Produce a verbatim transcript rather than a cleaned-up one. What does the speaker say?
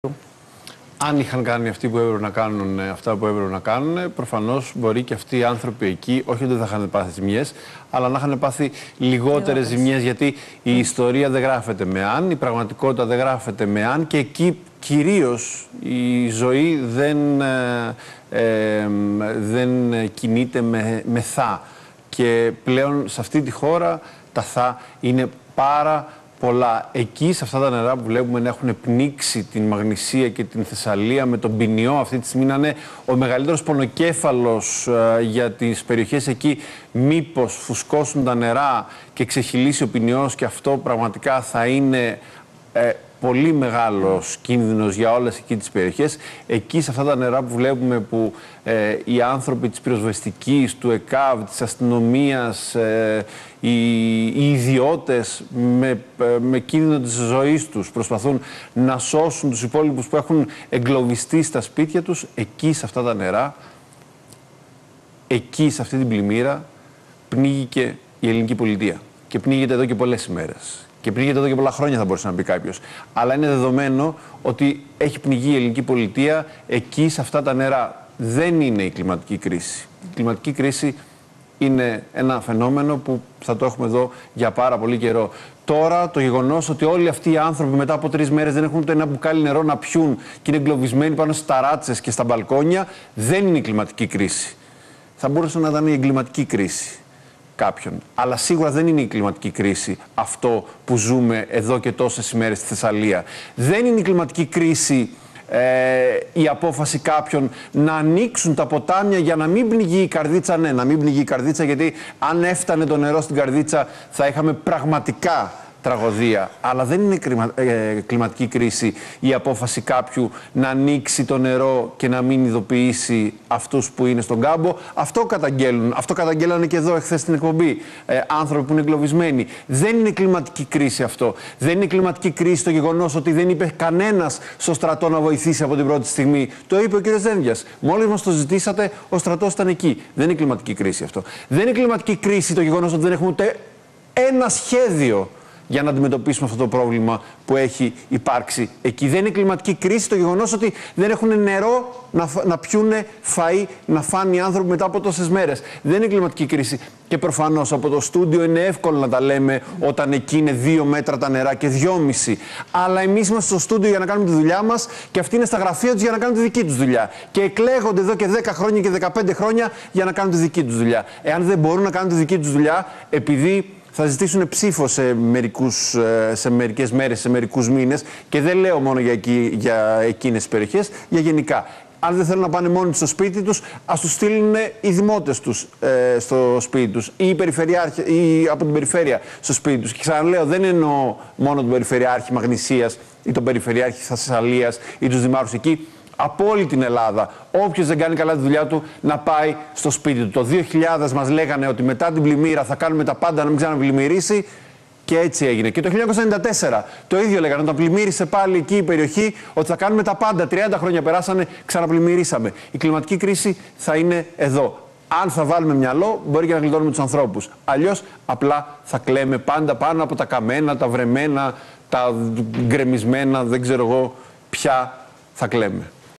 Αν είχαν κάνει αυτοί που έπρεπε να κάνουν αυτά που έπρεπε να κάνουν, προφανώς μπορεί και αυτοί οι άνθρωποι εκεί, όχι ότι δεν θα είχαν πάθει ζημιές, αλλά να είχαν πάθει λιγότερες ζημιές, γιατί η ιστορία δεν γράφεται με αν, η πραγματικότητα δεν γράφεται με αν και εκεί κυρίως η ζωή δεν, ε, ε, δεν κινείται με, με θα. Και πλέον σε αυτή τη χώρα τα θα είναι πάρα πολλά. Εκεί, σε αυτά τα νερά που βλέπουμε να έχουν πνίξει την Μαγνησία και την Θεσσαλία με τον Ποινιό, αυτή τη στιγμή να είναι ο μεγαλύτερος πονοκέφαλος ε, για τις περιοχές εκεί. Μήπως φουσκώσουν τα νερά και ξεχυλήσει ο Ποινιός, και αυτό πραγματικά θα είναι ε, πολύ μεγάλος κίνδυνος για όλες εκεί τις περιοχές. Εκεί, σε αυτά τα νερά που βλέπουμε, που ε, οι άνθρωποι της πυροσβεστικής, του ΕΚΑΒ, της αστυνομίας, ε, οι, οι ιδιώτες με, με κίνδυνο της ζωής τους προσπαθούν να σώσουν τους υπόλοιπους που έχουν εγκλωβιστεί στα σπίτια τους, εκεί σε αυτά τα νερά, εκεί σε αυτή την πλημμύρα πνίγηκε η ελληνική πολιτεία. Και πνίγεται εδώ και πολλές ημέρες. Και πνίγεται εδώ και πολλά χρόνια, θα μπορούσε να πει κάποιος. Αλλά είναι δεδομένο ότι έχει πνιγεί η ελληνική πολιτεία εκεί, σε αυτά τα νερά. Δεν είναι η κλιματική κρίση. Η κλιματική κρίση είναι ένα φαινόμενο που θα το έχουμε εδώ για πάρα πολύ καιρό. Τώρα το γεγονός ότι όλοι αυτοί οι άνθρωποι μετά από τρεις μέρες δεν έχουν ούτε ένα μπουκάλι νερό να πιούν και είναι εγκλωβισμένοι πάνω στις ταράτσες και στα μπαλκόνια, δεν είναι η κλιματική κρίση. Θα μπορούσε να ήταν η εγκληματική κρίση κάποιον. Αλλά σίγουρα δεν είναι η κλιματική κρίση αυτό που ζούμε εδώ και τόσες ημέρες στη Θεσσαλία. Δεν είναι η κλιματική κρίση ε, η απόφαση κάποιων να ανοίξουν τα ποτάμια για να μην πνιγεί η Καρδίτσα. Ναι, να μην πνιγεί η Καρδίτσα, γιατί αν έφτανε το νερό στην Καρδίτσα θα είχαμε πραγματικά τραγωδία. Αλλά δεν είναι κλιμα... ε, κλιματική κρίση η απόφαση κάποιου να ανοίξει το νερό και να μην ειδοποιήσει αυτούς που είναι στον κάμπο. Αυτό καταγγέλνουν. Αυτό καταγγέλνανε και εδώ εχθές στην εκπομπή. Ε, άνθρωποι που είναι εγκλωβισμένοι. Δεν είναι κλιματική κρίση αυτό. Δεν είναι κλιματική κρίση το γεγονός ότι δεν είπε κανένας στο στρατό να βοηθήσει από την πρώτη στιγμή. Το είπε ο κ. Δένδιας. Μόλις μας το ζητήσατε, ο στρατός ήταν εκεί. Δεν είναι κλιματική κρίση αυτό. Δεν είναι κλιματική κρίση το γεγονός ότι δεν έχουμε ούτε ένα σχέδιο για να αντιμετωπίσουμε αυτό το πρόβλημα που έχει υπάρξει εκεί. Δεν είναι κλιματική κρίση το γεγονός ότι δεν έχουν νερό να, να πιούνε φαΐ, να φάνε οι άνθρωποι μετά από τόσες μέρες. Δεν είναι κλιματική κρίση. Και προφανώς από το στούντιο είναι εύκολο να τα λέμε όταν εκεί είναι δύο μέτρα τα νερά και δυόμιση. Αλλά εμείς είμαστε στο στούντιο για να κάνουμε τη δουλειά μας και αυτοί είναι στα γραφεία τους για να κάνουν τη δική τους δουλειά. Και εκλέγονται εδώ και δέκα χρόνια και δεκαπέντε χρόνια για να κάνουν τη δική τους δουλειά. Εάν δεν μπορούν να κάνουν τη δική τους δουλειά, επειδή θα ζητήσουν ψήφο σε, μερικούς, σε μερικές μέρες, σε μερικούς μήνες, και δεν λέω μόνο για, εκεί, για εκείνες τις περιοχές, για γενικά. Αν δεν θέλουν να πάνε μόνοι τους στο σπίτι τους, ας τους στείλουν οι δημότες τους ε, στο σπίτι τους ή, ή από την περιφέρεια στο σπίτι τους. Και ξαναλέω, δεν εννοώ μόνο τον Περιφερειάρχη Μαγνησίας ή τον Περιφερειάρχη Θεσσαλίας ή τους δημάρχους εκεί. Από όλη την Ελλάδα. Όποιος δεν κάνει καλά τη δουλειά του, να πάει στο σπίτι του. Το δύο χιλιάδες μας λέγανε ότι μετά την πλημμύρα θα κάνουμε τα πάντα να μην ξαναπλημμυρίσει, και έτσι έγινε. Και το χίλια εννιακόσια ενενήντα τέσσερα το ίδιο λέγανε, όταν πλημμύρισε πάλι εκεί η περιοχή, ότι θα κάνουμε τα πάντα. τριάντα χρόνια περάσανε, ξαναπλημμυρίσαμε. Η κλιματική κρίση θα είναι εδώ. Αν θα βάλουμε μυαλό, μπορεί και να γλιτώνουμε τους ανθρώπους. Αλλιώς απλά θα κλαίμε πάντα πάνω από τα καμένα, τα βρεμένα, τα γκρεμισμένα, δεν ξέρω εγώ ποια θα κλαίμε.